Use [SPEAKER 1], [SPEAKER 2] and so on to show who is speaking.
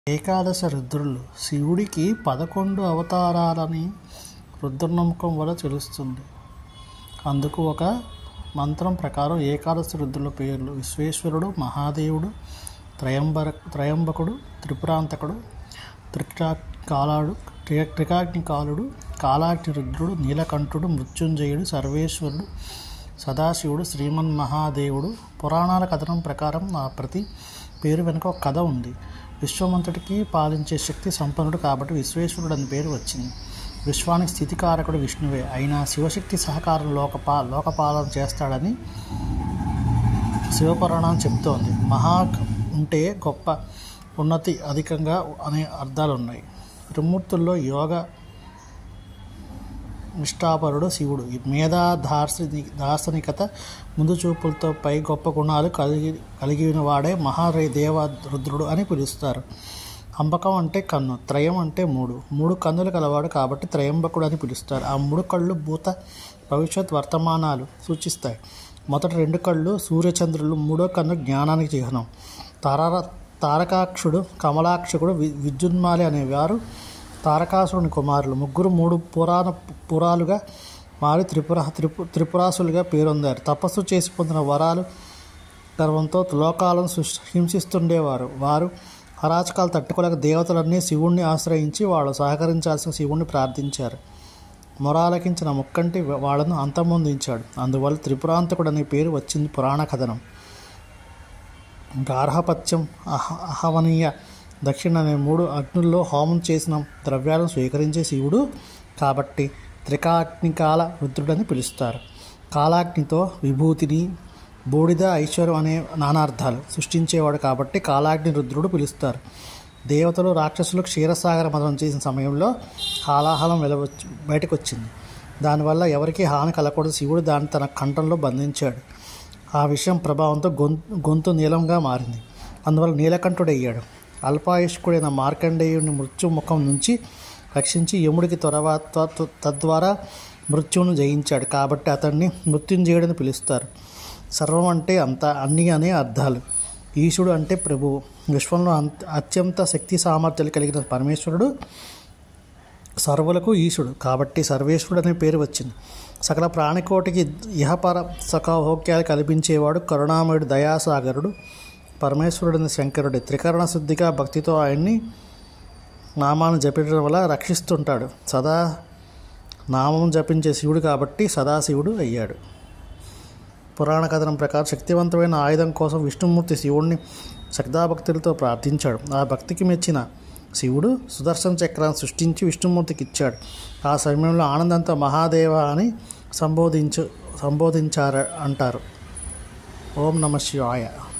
[SPEAKER 1] ఏకాదశ రుద్రులు శివుడికి 11 అవతారాలని రుద్రనమ్మకం వల్ల తెలుస్తుంది. అందుకు ఒక మంత్రం ప్రకారం ఏకాదశి రుద్రుల పేర్లు: విశ్వేశ్వరుడు, మహాదేవుడు, త్రయంబకుడు, త్రిపురాంతకుడు, త్రికాగ్నికాలుడు, కాలాగ్ని రుద్రుడు, నీలకంఠుడు, మృత్యుంజయుడు, సర్వేశ్వరుడు, సదాశివుడు, శ్రీమన్మహాదేవుడు. పురాణాల కథనం ప్రకారం ఆ ప్రతి పేరు వెనుక ఒక కథ ఉంది. విశ్వమంతటికి పాలించే శక్తి సంపన్నుడు కాబట్టి విశ్వేశ్వరుడు అని పేరు వచ్చింది. విశ్వానికి స్థితికారకుడు విష్ణువే అయినా శివశక్తి సహకారం లోకపాలన చేస్తాడని శివపురాణం చెబుతోంది. మహా ఉంటే గొప్ప, ఉన్నతి, అధికంగా అనే అర్థాలు ఉన్నాయి. త్రిమూర్తుల్లో యోగ నిష్ఠాపరుడు శివుడు. మేధా, దార్శనికత, ముందు చూపులతో పై గొప్ప గుణాలు కలిగిన వాడే మహాదేవ రుద్రుడు అని పిలుస్తారు. అంబకం అంటే కన్ను, త్రయం అంటే మూడు కన్నులు కలవాడు కాబట్టి త్రయంబకుడు అని పిలుస్తారు. ఆ 3 కళ్ళు భూత, భవిష్యత్, వర్తమానాలు సూచిస్తాయి. మొదటి 2 కళ్ళు సూర్యచంద్రులు, 3వ కన్ను జ్ఞానానికి చిహ్నం. తారకాక్షుడు, కమలాక్షకుడు, విద్యున్మాలి అనేవారు తారకాసురుని కుమారులు. ముగ్గురు 3 పురాలుగా మారి త్రిపురాసులుగా పేరొందారు. తపస్సు చేసి పొందిన వరాలు గర్వంతో లోకాలను హింసిస్తుండేవారు. వారు అరాచకాలు తట్టుకోలేక దేవతలన్నీ శివుణ్ణి ఆశ్రయించి వాళ్ళు సహకరించాల్సిన శివుణ్ణి ప్రార్థించారు. మొరాలకించిన ముక్కంటి వాళ్ళను అంతమొందించాడు. అందువల్ల త్రిపురాంతకుడు అనే పేరు వచ్చింది. పురాణ కథనం: గార్హపత్యం, అహవనీయ, దక్షిణ అనే 3 అగ్నుల్లో హోమం చేసిన ద్రవ్యాలను స్వీకరించే శివుడు కాబట్టి త్రికాగ్నికాల రుద్రుడని పిలుస్తారు. కాలాగ్నితో విభూతిని, బూడిద, ఐశ్వర్యం అనే నానార్థాలు సృష్టించేవాడు కాబట్టి కాలాగ్ని రుద్రుడు పిలుస్తారు. దేవతలు, రాక్షసులు క్షీరసాగర మదనం చేసిన సమయంలో హాలాహలం బయటకు వచ్చింది. దానివల్ల ఎవరికీ హాని కలగకూడదు. శివుడు దాన్ని తన కంఠంలో బంధించాడు. ఆ విషయం ప్రభావంతో గొంతు నీలంగా మారింది. అందువల్ల నీలకంఠుడయ్యాడు. అల్పాయుష్కుడైన మార్కండేయుడిని మృత్యు ముఖం నుంచి రక్షించి యముడికి తద్వారా మృత్యువును జయించాడు కాబట్టి అతన్ని మృత్యుంజయుడని పిలుస్తారు. సర్వం అంటే అన్ని అనే అర్థాలు. ఈశుడు అంటే ప్రభువు. విశ్వంలో అత్యంత శక్తి సామర్థ్యాలు కలిగిన పరమేశ్వరుడు సర్వులకు ఈశుడు కాబట్టి సర్వేశ్వరుడు అనే పేరు వచ్చింది. సకల ప్రాణికోటికి ఇహపర సఖభోగ్యాలు కల్పించేవాడు కరుణామయుడు, దయాసాగరుడు. పరమేశ్వరుడిని శంకరుడి త్రికరణ శుద్ధిగా భక్తితో ఆయన్ని నామాన్ని జపించడం వల్ల రక్షిస్తుంటాడు. సదా నామం జపించే శివుడు కాబట్టి సదాశివుడు అయ్యాడు. పురాణ కథనం ప్రకారం శక్తివంతమైన ఆయుధం కోసం విష్ణుమూర్తి శివుణ్ణి శ్రద్ధాభక్తులతో ప్రార్థించాడు. ఆ భక్తికి మెచ్చిన శివుడు సుదర్శన చక్రాన్ని సృష్టించి విష్ణుమూర్తికి ఇచ్చాడు. ఆ సమయంలో ఆనందంతో మహాదేవ అని సంబోధించారు అంటారు. ఓం నమః శివాయ.